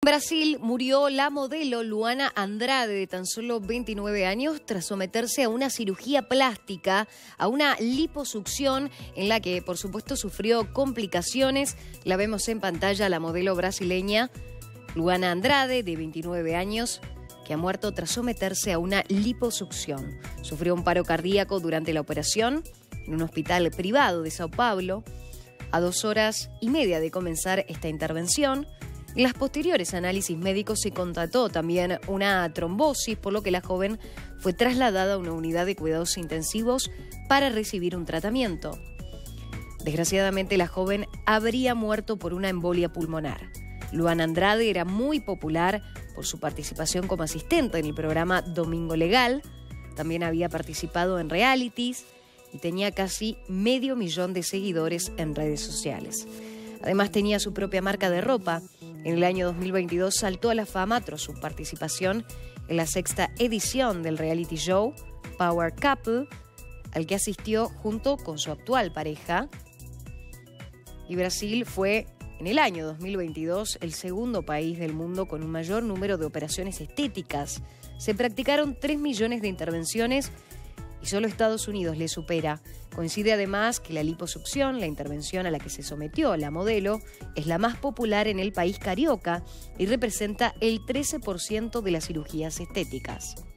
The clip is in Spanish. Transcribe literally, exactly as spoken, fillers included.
Brasil murió la modelo Luana Andrade, de tan solo veintinueve años, tras someterse a una cirugía plástica, a una liposucción en la que, por supuesto, sufrió complicaciones. La vemos en pantalla, la modelo brasileña Luana Andrade, de veintinueve años, que ha muerto tras someterse a una liposucción. Sufrió un paro cardíaco durante la operación en un hospital privado de Sao Paulo. A dos horas y media de comenzar esta intervención, en los posteriores análisis médicos se constató también una trombosis, por lo que la joven fue trasladada a una unidad de cuidados intensivos para recibir un tratamiento. Desgraciadamente, la joven habría muerto por una embolia pulmonar. Luana Andrade era muy popular por su participación como asistente en el programa Domingo Legal. También había participado en realities y tenía casi medio millón de seguidores en redes sociales. Además, tenía su propia marca de ropa. En el año dos mil veintidós saltó a la fama tras su participación en la sexta edición del reality show Power Couple, al que asistió junto con su actual pareja. Y Brasil fue, en el año dos mil veintidós, el segundo país del mundo con un mayor número de operaciones estéticas. Se practicaron tres millones de intervenciones y solo Estados Unidos le supera. Coincide además que la liposucción, la intervención a la que se sometió la modelo, es la más popular en el país carioca y representa el trece por ciento de las cirugías estéticas.